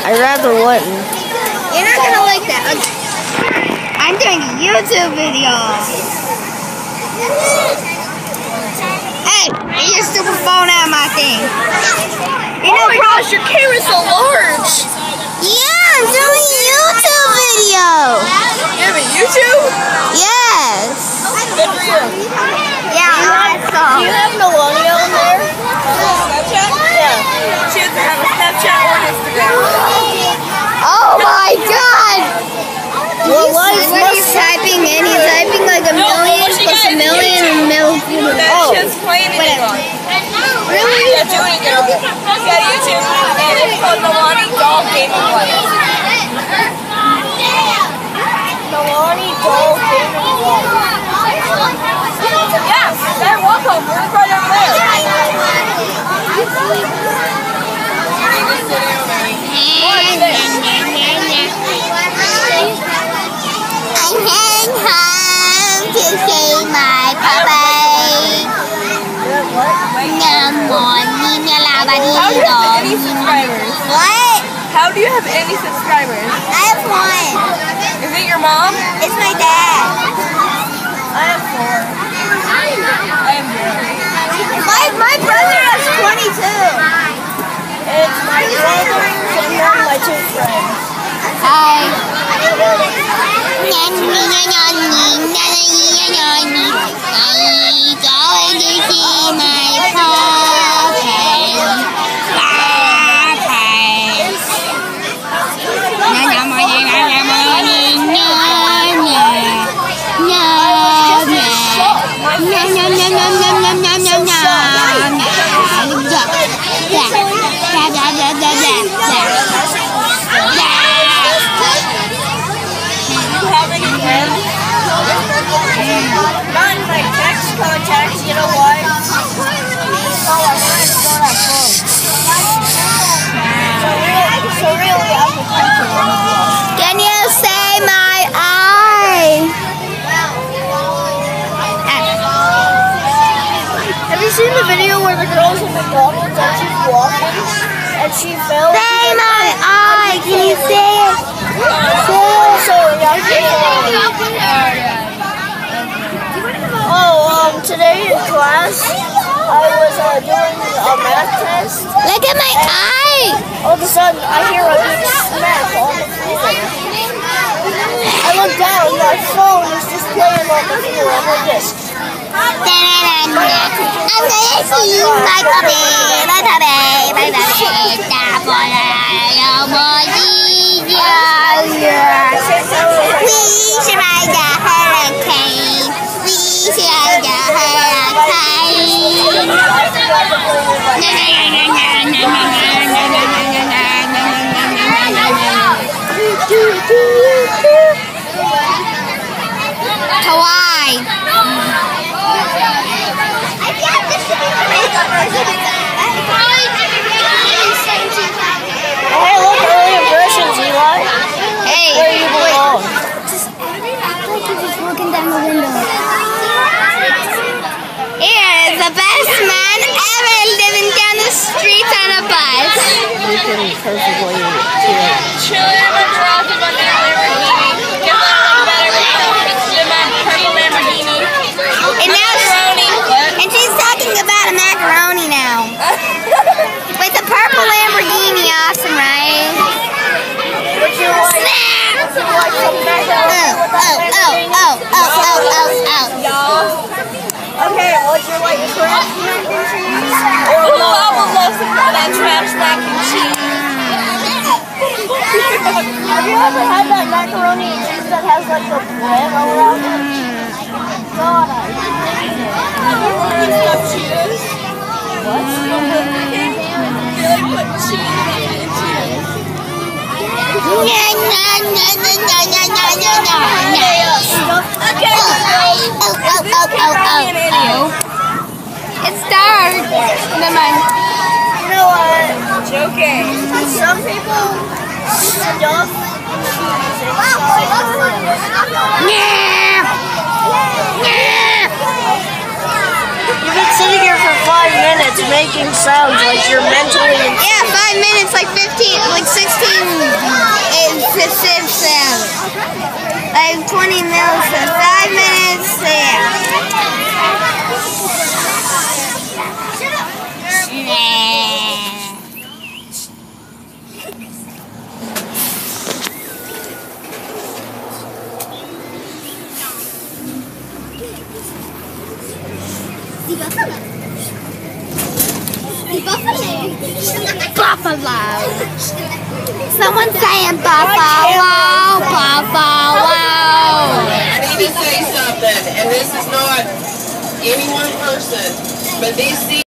I rather wouldn't. You're not gonna like that. I'm doing a YouTube video. Hey, get your stupid phone out of my thing. Oh my gosh, your camera's so large. Yeah, I'm doing a YouTube video. You have a YouTube? Yes. Good for you. Yeah, Do you have Melania on there? Snapchat? Yeah. She doesn't have a Snapchat or Instagram. Oh my God. Well, What he's typing in? He's typing like a million plus a million and a million. Oh, she's playing it on. Really? Yeah, doing it on. Yeah, YouTube. And it's called Milani Doll Gaming Life. Milani Doll Gaming Life. Yes, they're welcome. We're right over there. I'm heading home to see my puppy. How do you have any subscribers? What? How do you have any subscribers? I have one. Is it your mom? It's my dad. I have 4. I have 0. My brother has 22. It's my brother and one of my 2 friends. Hi. Going to see my Not in my text contacts, you know why? All our friends don't have phones. So really, I can text them. Can you say my eye? Have you seen the video where the girl's in McDonald's and she's walking and she fell? Say my eye. Can you say it? Today in class, I was doing a math test. Look at my eye. All of a sudden, I hear a big smack on the floor. I look down, my phone is just playing on the floor. I'm like this. I'm gonna see my puppy, my puppy, my puppy. We should ride the hurricane. We should ride the hurricane. Kawaii. Hey, look, early impressions, Eli. Hey, Where you belong. just looking down the window. Here is the best man ever living down the street on a bus. You can perfectly chilling in my garage in my new Lamborghini. Get that better in my purple Lamborghini. And now and she's talking about a macaroni now. With a purple Lamborghini, awesome, right? Would you like, Snap! would you like some macaroni with that Lamborghini? Okay, would you like trash mac and cheese? Or I would love some of that trash mac and cheese. Have you ever had that macaroni and cheese that has like the bread around it? God, I hate it. Have you cheese? What? You like put cheese in cheese? It's dark. Never mind. You know what? Joking. Some people stuff You've been sitting here for 5 minutes making sounds like you're mentally... Yeah, 5 minutes. It's like 15, like 16 like 20 mils for 5 minutes. Yeah. Buffalo. Someone saying buffalo, buffalo. I need to say something, and this is not any one person, but these